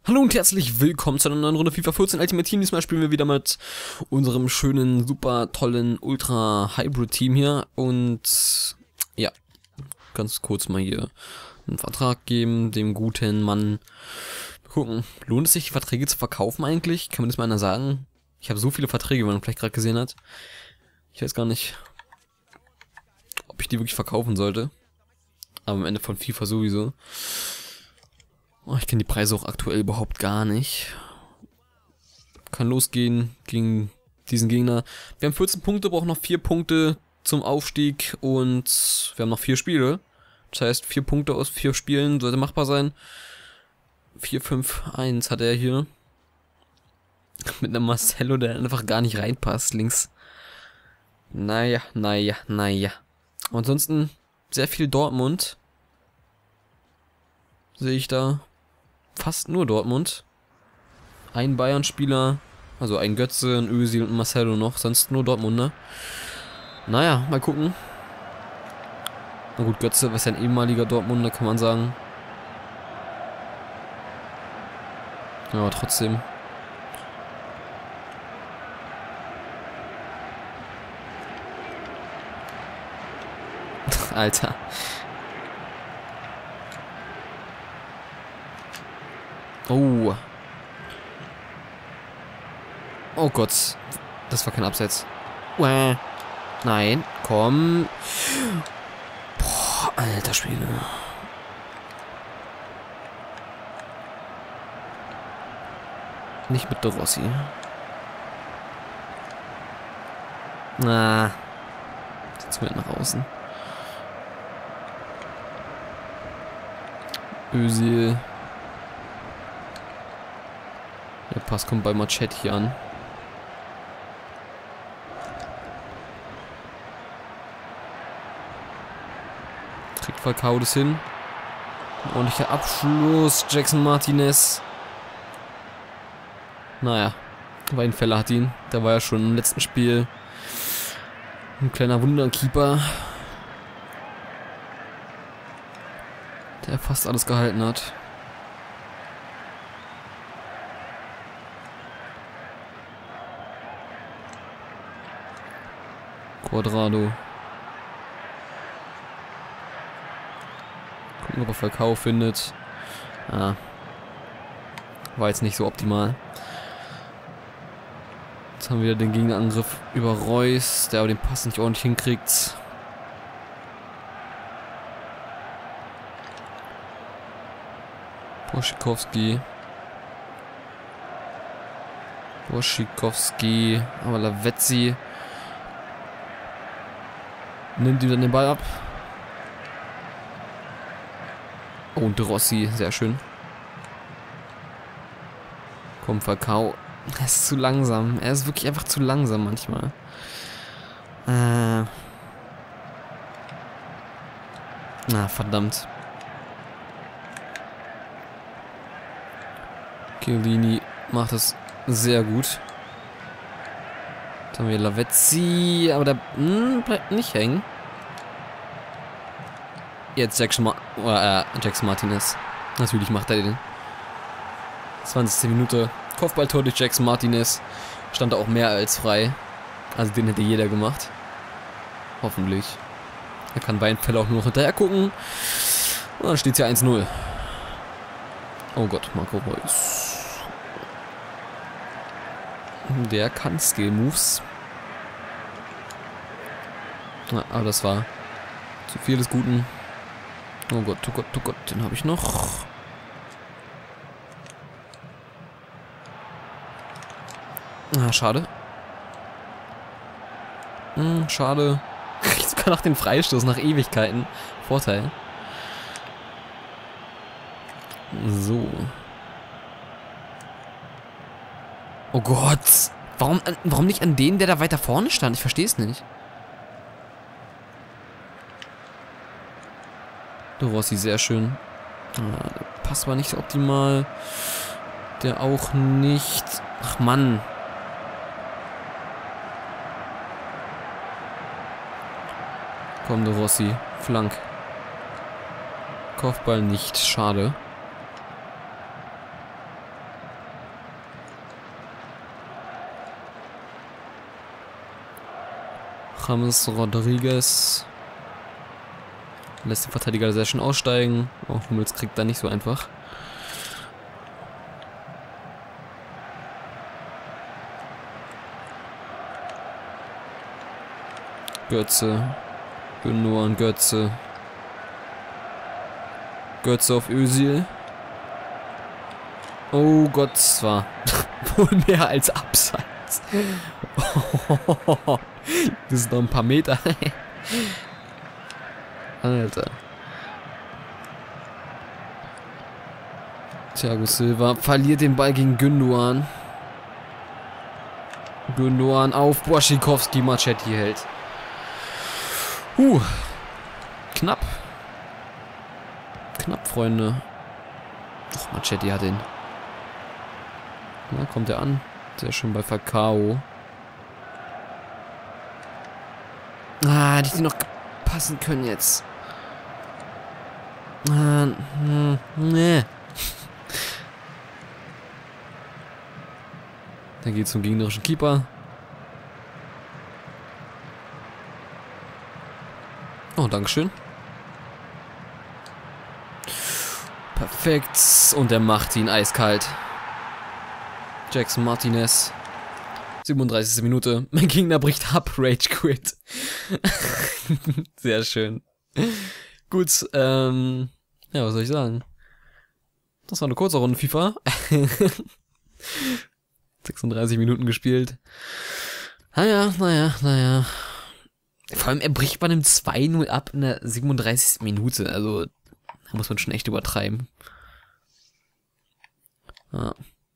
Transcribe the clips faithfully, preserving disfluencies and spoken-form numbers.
Hallo und herzlich willkommen zu einer neuen Runde FIFA vierzehn Ultimate Team. Diesmal spielen wir wieder mit unserem schönen, super tollen Ultra Hybrid Team hier. Und ja, ganz kurz mal hier einen Vertrag geben, dem guten Mann. Gucken, lohnt es sich, die Verträge zu verkaufen eigentlich? Kann mir das mal einer sagen? Ich habe so viele Verträge, wie man vielleicht gerade gesehen hat. Ich weiß gar nicht, ob ich die wirklich verkaufen sollte. Aber am Ende von FIFA sowieso. Oh, ich kenne die Preise auch aktuell überhaupt gar nicht. Kann losgehen gegen diesen Gegner. Wir haben vierzehn Punkte, brauchen noch vier Punkte zum Aufstieg und wir haben noch vier Spiele. Das heißt, vier Punkte aus vier Spielen sollte machbar sein. vier fünf eins hat er hier. Mit einem Marcelo, der einfach gar nicht reinpasst, links. Naja, naja, naja. Ansonsten sehr viel Dortmund. Sehe ich da. Fast nur Dortmund. Ein Bayern-Spieler, also ein Götze, ein Özil und ein Marcelo noch, sonst nur Dortmunder. Naja, mal gucken. Na gut, Götze ist ja ein ehemaliger Dortmunder, kann man sagen. Ja, aber trotzdem. Alter. Oh. Oh Gott. Das war kein Abseits. Uäh. Nein. Komm. Boah, alter Schwede. Nicht mit De Rossi. Na. Jetzt wird nach außen. Özil. Der Pass kommt bei Machetti an. Kriegt Falcao das hin. Ein ordentlicher Abschluss. Jackson Martinez. Naja, Weinfeller hat ihn. Der war ja schon im letzten Spiel ein kleiner Wunderkeeper, der fast alles gehalten hat. Quadrado. Gucken, ob er Falcao findet. Ah. War jetzt nicht so optimal. Jetzt haben wir wieder den Gegenangriff über Reus, der aber den Pass nicht ordentlich hinkriegt. Boschikowski. Boschikowski. Aber Lavezzi nimmt ihm dann den Ball ab. Oh, und De Rossi, sehr schön. Komm, Falcao. Er ist zu langsam. Er ist wirklich einfach zu langsam manchmal. Äh. Na, verdammt. Chiellini macht es sehr gut. Jetzt haben wir Lavezzi, aber der mh, bleibt nicht hängen. Jetzt Jackson, Ma äh, Jackson Martinez. Natürlich macht er den. zwanzigste Minute. Kopfballtor durch Jackson Martinez. Stand da auch mehr als frei. Also den hätte jeder gemacht. Hoffentlich. Er kann Weinfeller auch nur noch hinterher gucken. Und dann steht es hier eins null. Oh Gott, Marco Reus. Der kann Skill-Moves. Ja, aber das war zu viel des Guten. Oh Gott, oh Gott, oh Gott, den habe ich noch. Ah, schade. Hm, schade. Kriegt sogar nach dem Freistoß, nach Ewigkeiten. Vorteil. So. Oh Gott. Warum, warum nicht an den, der da weiter vorne stand? Ich verstehe es nicht. De Rossi, sehr schön. Ah, der Pass war nicht so optimal. Der auch nicht. Ach Mann. Komm, De Rossi. Flank. Kopfball nicht. Schade. James Rodriguez lässt den Verteidiger sehr schön aussteigen. Oh, Hummels kriegt da nicht so einfach. Götze. Gündogan, Götze. Götze auf Özil. Oh Gott, das war wohl mehr als Abseits. Das ist noch ein paar Meter. Alter. Thiago Silva verliert den Ball gegen Gündogan. Gündogan auf Błaszczykowski, Machetti hält. Uh, knapp. Knapp, Freunde. Doch, Machetti hat ihn. Na, kommt er an. Sehr schön bei Falcao. Ah, hätte ich noch passen können jetzt. Ah, hm, nee. Dann geht's zum gegnerischen Keeper. Oh, Dankeschön. Perfekt. Und er macht ihn eiskalt. Jackson Martinez. siebenunddreißigste Minute. Mein Gegner bricht ab. Rage Quit. Sehr schön. Gut, ähm... ja, was soll ich sagen? Das war eine kurze Runde FIFA. sechsunddreißig Minuten gespielt. Naja, naja, naja. Vor allem, er bricht bei einem zwei null ab in der siebenunddreißigsten Minute. Also, da muss man schon echt übertreiben. Ja.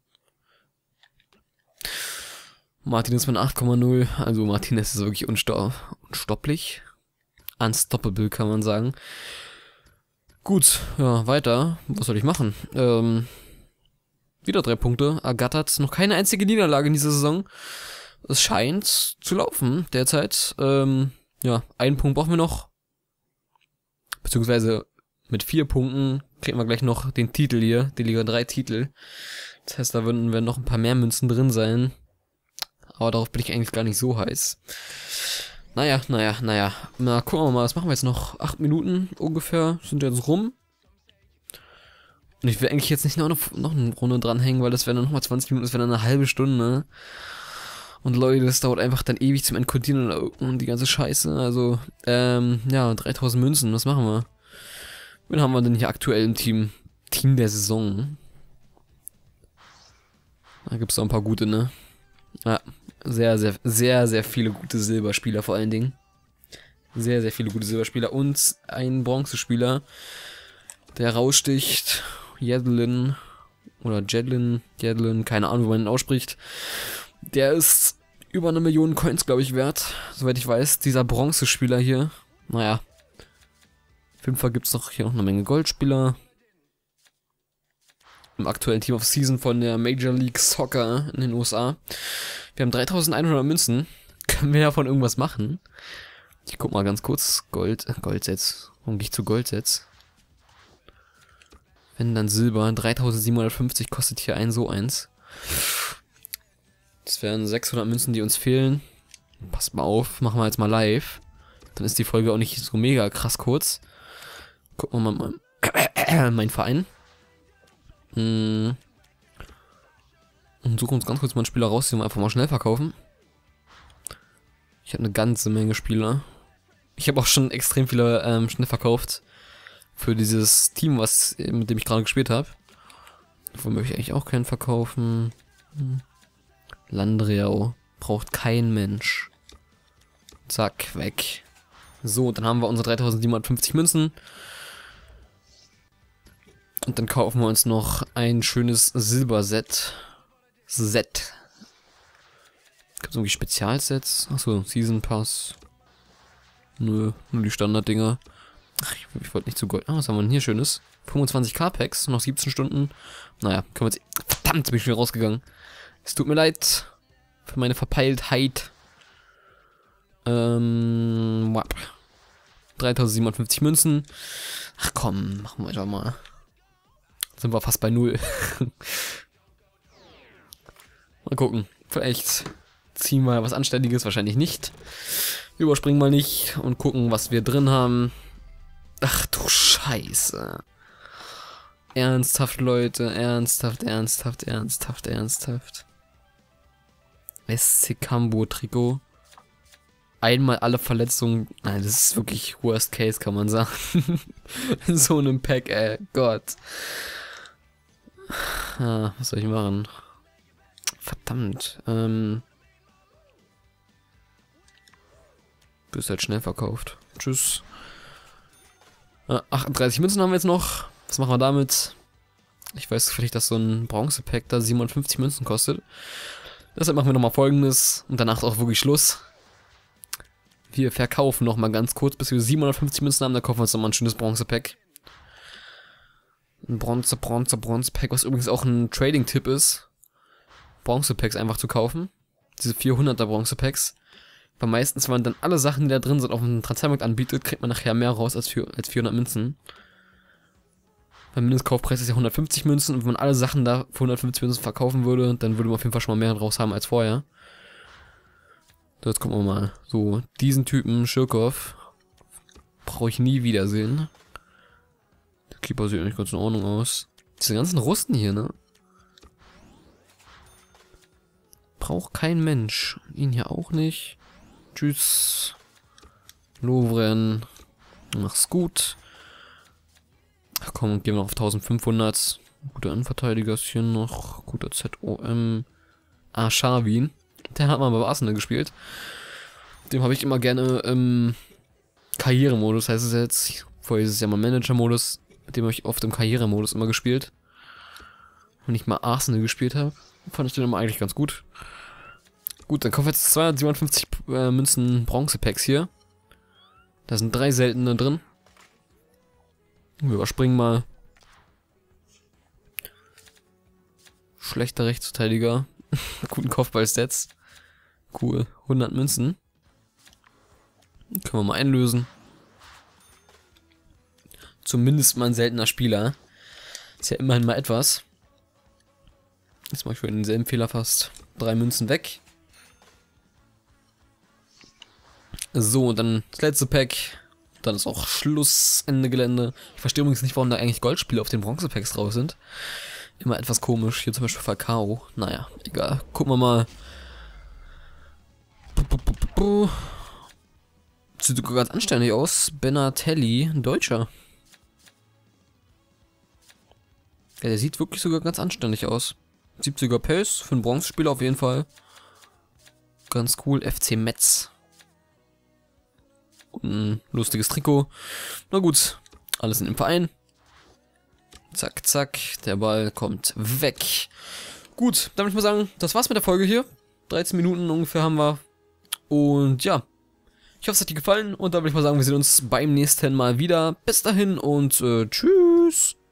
Martinez mit acht Komma null. Also, Martinez ist wirklich unsto unstopplich. Unstoppable, kann man sagen. Gut, ja, weiter. Was soll ich machen? Ähm, wieder drei Punkte. Ergattert noch keine einzige Niederlage in dieser Saison. Es scheint zu laufen derzeit. Ähm, ja, einen Punkt brauchen wir noch. Beziehungsweise mit vier Punkten kriegen wir gleich noch den Titel hier. Die Liga drei Titel. Das heißt, da würden wir noch ein paar mehr Münzen drin sein. Aber darauf bin ich eigentlich gar nicht so heiß. Naja, naja, naja. Na, gucken wir mal, was machen wir jetzt noch? Acht Minuten ungefähr sind jetzt rum. Und ich will eigentlich jetzt nicht noch eine, noch eine Runde dranhängen, weil das wäre dann nochmal zwanzig Minuten, das wäre dann eine halbe Stunde. Und Leute, das dauert einfach dann ewig zum Entkodieren und die ganze Scheiße. Also, ähm, ja, dreitausend Münzen, was machen wir? Wen haben wir denn hier aktuell im Team? Team der Saison. Da gibt es auch ein paar gute, ne? Ja, sehr, sehr, sehr, sehr viele gute Silberspieler vor allen Dingen. Sehr, sehr viele gute Silberspieler und ein Bronzespieler, der raussticht. Jedlin oder Jedlin, Jedlin, keine Ahnung, wie man ihn ausspricht. Der ist über eine Million Coins, glaube ich, wert, soweit ich weiß. Dieser Bronzespieler hier. Naja. Auf jeden Fall gibt es noch hier noch eine Menge Goldspieler. Im aktuellen Team of Season von der Major League Soccer in den U S A. Wir haben dreitausendeinhundert Münzen. Können wir davon irgendwas machen? Ich guck mal ganz kurz. Gold, Goldsets. Warum gehe ich zu Goldsets? Wenn dann Silber. dreitausendsiebenhundertfünfzig kostet hier ein so eins. Das wären sechshundert Münzen, die uns fehlen. Passt mal auf, machen wir jetzt mal live. Dann ist die Folge auch nicht so mega krass kurz. Gucken wir mal mein, mein Verein. Hm. Und suchen uns ganz kurz mal einen Spieler raus, den wir einfach mal schnell verkaufen. Ich habe eine ganze Menge Spieler. Ich habe auch schon extrem viele ähm, schnell verkauft. Für dieses Team, was mit dem ich gerade gespielt habe. Davon möchte ich eigentlich auch keinen verkaufen. Hm. Landreau. Braucht kein Mensch. Zack, weg. So, dann haben wir unsere dreitausendsiebenhundertfünfzig Münzen. Und dann kaufen wir uns noch ein schönes Silberset. Set. Gibt es irgendwie Spezialsets? Achso, Season Pass. Nö, nur die Standarddinger. Ach, ich, ich wollte nicht zu Gold. Ah, was haben wir denn hier Schönes? fünfundzwanzig K Packs, noch siebzehn Stunden. Naja, können wir jetzt. Verdammt, bin ich schon rausgegangen. Es tut mir leid für meine Verpeiltheit. Ähm, wap. dreitausendsiebenhundertfünfzig Münzen. Ach komm, machen wir doch mal. Sind wir fast bei null. Mal gucken. Vielleicht ziehen wir was Anständiges, wahrscheinlich nicht. Überspringen mal nicht und gucken, was wir drin haben. Ach du Scheiße. Ernsthaft, Leute, ernsthaft, ernsthaft, ernsthaft, ernsthaft. S C Cambo Trikot. Einmal alle Verletzungen. Nein, das ist wirklich Worst Case, kann man sagen. In so einem Pack, ey. Gott. Ah, was soll ich machen? Verdammt. Ähm. Bist halt schnell verkauft. Tschüss. Ah, achtunddreißig Münzen haben wir jetzt noch. Was machen wir damit? Ich weiß vielleicht, dass so ein Bronze-Pack da siebenundfünfzig Münzen kostet. Deshalb machen wir nochmal Folgendes. Und danach ist auch wirklich Schluss. Wir verkaufen nochmal ganz kurz, bis wir siebenhundertfünfzig Münzen haben. Dann kaufen wir uns nochmal ein schönes Bronze-Pack. Ein Bronze, Bronze, Bronze-Pack, was übrigens auch ein Trading-Tipp ist. Bronze-Packs einfach zu kaufen. Diese vierhunderter Bronze-Packs. Weil meistens, wenn man dann alle Sachen, die da drin sind, auf dem Transfermarkt anbietet, kriegt man nachher mehr raus als, für, als vierhundert Münzen. Beim Mindestkaufpreis ist ja hundertfünfzig Münzen. Und wenn man alle Sachen da für hundertfünfzig Münzen verkaufen würde, dann würde man auf jeden Fall schon mal mehr raus haben als vorher. So, jetzt gucken wir mal. So, diesen Typen, Schirkow, brauche ich nie wiedersehen. Der Keeper sieht eigentlich ganz in Ordnung aus. Diese ganzen Rusten hier, ne? Braucht kein Mensch. Ihn hier auch nicht. Tschüss. Lovren. Mach's gut. Ach komm, gehen wir auf eintausendfünfhundert. Guter Innenverteidiger ist hier noch. Guter Z O M. Ah, Sharwin. Der hat mal bei Arsenal gespielt. Dem habe ich immer gerne im Karrieremodus, heißt es jetzt. Vorher ist es ja mal Manager-Modus. Mit dem habe ich oft im Karrieremodus immer gespielt. Wenn ich mal Arsenal gespielt habe, fand ich den immer eigentlich ganz gut. Gut, dann kaufen wir jetzt zweihundertsiebenundfünfzig äh, Münzen Bronze-Packs hier. Da sind drei seltene drin. Wir überspringen mal. Schlechter Rechtsverteidiger. Guten Kopfball-Stats. Cool. hundert Münzen. Können wir mal einlösen. Zumindest mal ein seltener Spieler. Ist ja immerhin mal etwas. Jetzt mache ich für denselben Fehler fast. Drei Münzen weg. So, dann das letzte Pack. Dann ist auch Schluss, Ende Gelände. Ich verstehe übrigens nicht, warum da eigentlich Goldspiele auf den Bronze-Packs drauf sind. Immer etwas komisch. Hier zum Beispiel Falcao. Naja, egal. Gucken wir mal. Sieht sogar ganz anständig aus. Benatelli, ein Deutscher. Ja, der sieht wirklich sogar ganz anständig aus. siebziger Pace, für einen Bronzespieler auf jeden Fall. Ganz cool. F C Metz. Ein lustiges Trikot. Na gut, alles in dem Verein. Zack, zack. Der Ball kommt weg. Gut, dann würde ich mal sagen, das war's mit der Folge hier. dreizehn Minuten ungefähr haben wir. Und ja, ich hoffe, es hat dir gefallen. Und dann würde ich mal sagen, wir sehen uns beim nächsten Mal wieder. Bis dahin und äh, tschüss.